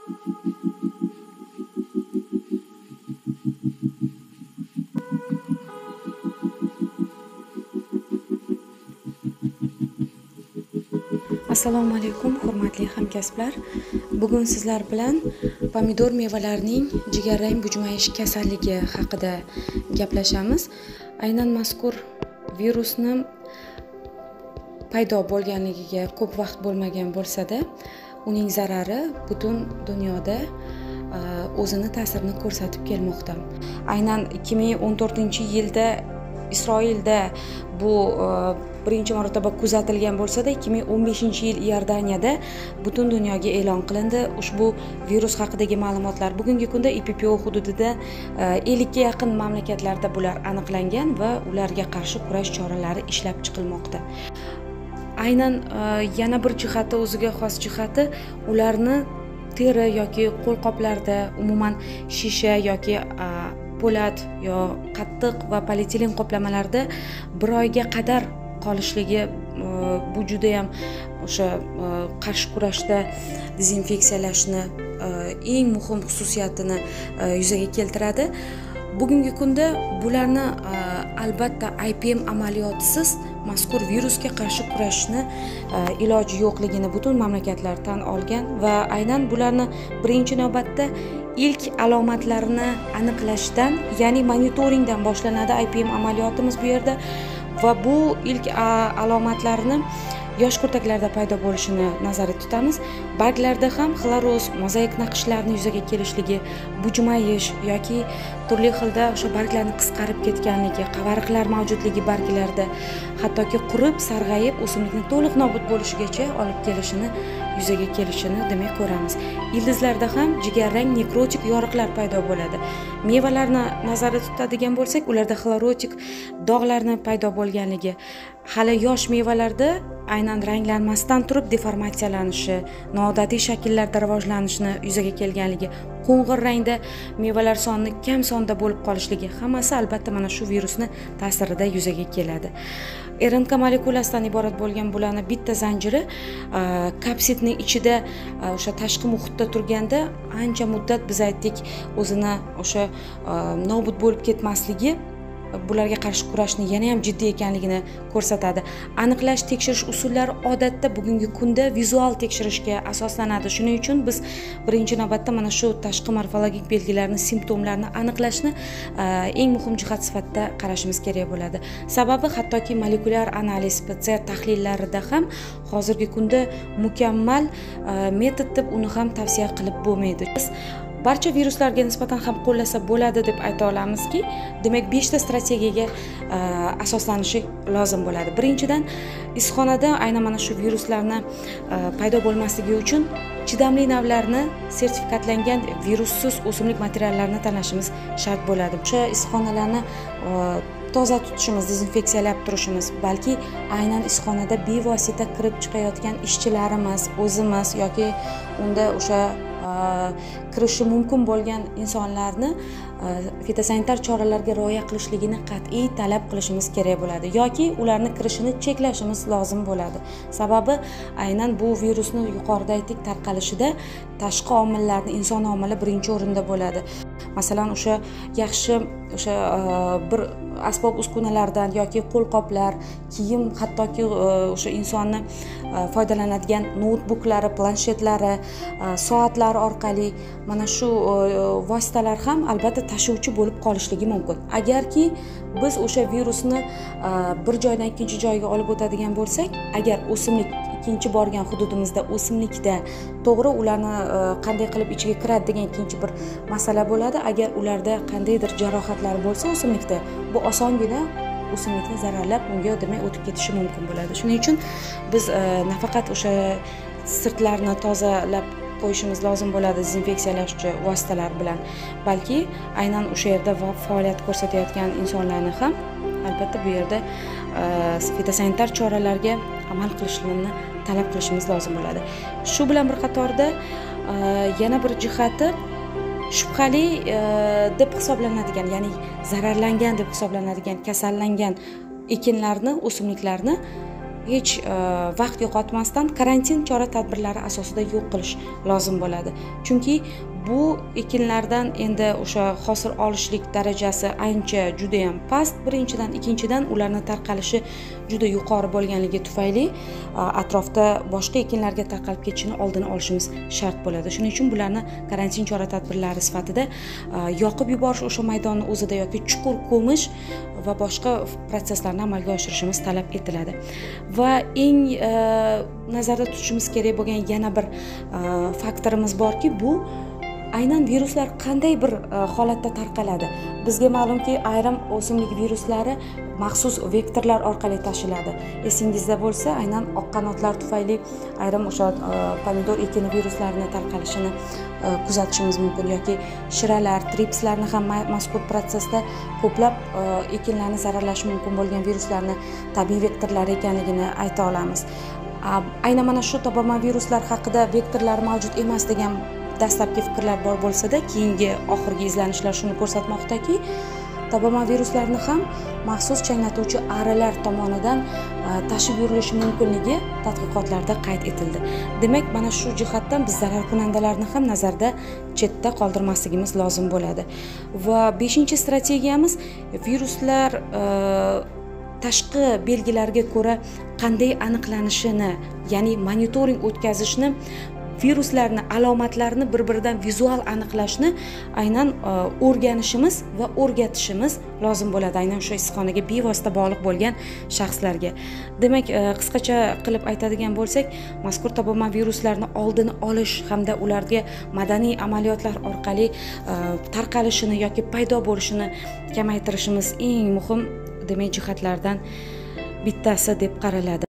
Assalomu alaykum, hurmatli hamkasblar. Bugun sizlar bilan pomidor mevalarining jigarrang bujmayish kasalligi haqida gaplashamiz. Aynan mazkur virusni paydo bo'lganligiga ko'p vaqt bo'lmagan bo'lsa-da, uning zarari butun dunyoda o'zini ta'sirini ko'rsatib kelmoqda. Aynan 2014-yilda Isroilda bu birinchi marotaba kuzatilgan bo'lsa-da, 2015-yil Iordaniyada butun dunyoga e'lon qilindi ushbu virus haqidagi ma'lumotlar. Bugungi kunda IPPO hududida 50 ga yaqin mamlakatlarda bular aniqlangan va ularga qarshi kurash choralari ishlab chiqilmoqda. Aynan yana bir jihati, o'ziga xos jihati, ularni teri yoki qo'lqoplarda, umuman shisha yoki po'lat yo qattiq va polietilen qoplamalarda bir oyga qadar qolishligi bu juda ham o'sha qarshi kurashda dezinfeksiyalashni eng muhim xususiyatini yuzaga keltiradi. Bugungi kunda bularni albatta IPM amaliyotisiz mazkur virusga qarshi kurashishni iloji yo'qligini butun mamlakatlar tan olgan va aynan bularni birinchi navbatda ilk alomatlarini aniqlashdan, ya'ni monitoringdan boshlanadi IPM amaliyotimiz bu yerda va bu ilk alomatlarini yosh kurtaklarda paydo bo'lishini nazarda tutamiz. Barglarda ham xloroz, mozaik naqshlarni yuzaga kelishligi, bujmayish yoki turli xilda o'sha barglarni qisqarib ketganligi, qavariqlar mavjudligi barglarda, hattoki qurib, sarg'ayib, o'simlikni to'liq nobud bo'lishigacha olib kelishini yuzaga kelishini demak ko'ramiz. Ildizlarda ham jigarrang nekrotik yoriqlar paydo bo'ladi. Mevalarni nazarda tutadigan bo'lsak, ularda xlorotik dog'larni paydo bo'lganligi, hali yosh mevalarda aynan ranglanmasdan turib deformatsiyalanishi, noodatiy shakllarda rivojlanishni yuzaga kelganligi, qo'ng'ir rangda mevalar soni kam sonda bo'lib qolishligi, hammasi albatta mana shu virusni ta'sirida yuzaga keladi. RNK molekulasidan iborat bo'lgan bularning bitta zanjiri kapsidning ichida o'sha tashqi muhitda turganda ancha muddat biz aytdik o'zini o'sha nobud bo'lib ketmasligi bularga qarshi kurashni yana ham jiddiy ekanligini ko'rsatadi. Aniqlash, tekshirish usullari odatda bugungi kunda vizual tekshirishga asoslanadi. Shuning uchun biz birinchi navbatda mana shu tashqi morfologik belgilarni, simptomlarni aniqlashni eng muhim jihat sifatida qarashimiz kerak bo'ladi. Sababi hattoki molekulyar analiz, PCR tahlillarida ham hozirgi kunda mukammal metod deb uni ham tavsiya qilib bo'lmaydi. Barcha viruslarga nisbatan ham qo'llasa bo'ladi deb ayta olamizki, demak 5 ta strategiyaga asoslanishi lozim bo'ladi. Birinchidan, issiqxonada aynan mana shu viruslarni paydo bo'lmasligi uchun chidamli navlarni sertifikatlangan virussiz o'simlik materiallarini tanlashimiz shart bo'ladi. O'sha issiqxonalarni toza tutishimiz, dezinfeksiyalab turishimiz, balki aynan issiqxonada bevosita kirib chiqayotgan ishchilarimiz, o'zimiz yoki unda o'sha kirishi mumkin bo'lgan insonlarni fitosanitar choralarga rioya qilishligini qat'iy talab qilishimiz kerak bo'ladi yoki ularni kirishini cheklashimiz lozim bo'ladi. Sababi aynan bu virusni yuqorida aytdik tarqalishida tashqi omillarni, inson omili birinchi o'rinda bo'ladi. Masalan, o'sha yaxshi o'sha bir asbob uskunalardan yoki qo'lqoplar, kiyim, hattoki o'sha insonni foydalanadigan noutbuklari, planshetlari, soatlari orqali mana shu vositalar ham albatta tashuvchi bo'lib qolishligi mumkin. Agarki biz o'sha virusni bir joydan ikkinchi joyga olib o'tadigan bo'lsak, agar o'simlik ikkinchi borgan hududimizda o'simlikda to'g'ri ularni qanday qilib ichiga kiradi degan ikkinchi bir masala bo'ladi. Agar ularda qandaydir jarohatlar bo'lsa o'simlikda, bu osongina o'simlikni zararlab unga demak o'tib ketishi mumkin bo'ladi. Shuning uchun biz nafaqat o'sha sirtlarni tozalab qo'yishimiz lozim bo'ladi dezinfeksiyalashchi vositalar bilan, balki aynan o'sha yerda faoliyat ko'rsatayotgan insonlarni ham albatta bu yerda fitosanitar choralarga amal qilishini talab qilishimiz lozim bo'ladi. Shu bilan bir qatorda yana bir jihati shubhali deb hisoblanadigan, ya'ni zararlangan deb hisoblanadigan kasallangan ekinlarni, o'simliklarni hech vaqt yo'qotmasdan karantin chora-tadbirlari asosida yo'q qilish lozim bo'ladi. Chunki bu ekinlardan endi o'sha hosil olishlik darajasi ancha juda ham past. Birinchidan, ikkinchidan ularning tarqalishi juda yuqori bo'lganligi tufayli atrofda boshqa ekinlarga tarqalib ketishini oldini olishimiz shart bo'ladi. Shuning uchun bularni karantin chora-tadbirlari sifatida yoqib yuborish o'sha maydonni o'zida yoki chuqur ko'mish va boshqa proseslarni amalga oshirishimiz talab etiladi. Va eng nazarda tutishimiz kerak bo'lgan yana bir faktorimiz borki, bu aynan viruslar qanday bir holatda tarqaladi. Bizga ma'lumki, ayrim o'simlik viruslari maxsus vektorlar orqali tashiladi. Esingizda bo'lsa, aynan oq qanotlar tufayli ayrim o'sha pomidor ekini viruslarini tarqalishini kuzatishimiz mumkin yoki shiralar, tripslarni ham mazkur prosesda ko'plab ekinlarni zararlashi mumkin bo'lgan viruslarni tabiiy vektorlar ekanligini ayta olamiz. Aynan mana shu tobamoviruslar haqida vektorlar mavjud emas degan dastlabki fikrlar bor bo'lsa-da, keyingi oxirgi izlanishlar shuni ko'rsatmoqdaki, tobamoviruslarni ham maxsus changlatuvchi arilar tomonidan tashib yurilishi mumkinligi tadqiqotlarda qayd etildi. Demak, mana shu jihatdan biz zararkunandalarni ham nazarda chetda qoldirmasligimiz lozim bo'ladi. Va 5-strategiyamiz viruslar tashqi belgilarga ko'ra qanday aniqlanishini, ya'ni monitoring o'tkazishni, viruslarni alomatlarini bir-biridan vizual aniqlashni aynan o'rganishimiz va o'rgatishimiz lozim bo'ladi, aynan o'sha issiqxonaga bevosita bog'liq bo'lgan shaxslarga. Demak, qisqacha qilib aytadigan bo'lsak, mazkur tobamoviruslarni oldini olish hamda ularga madaniy amaliyotlar orqali tarqalishini yoki paydo bo'lishini kamaytirishimiz eng muhim demak jihatlardan bittasi deb qaraladi.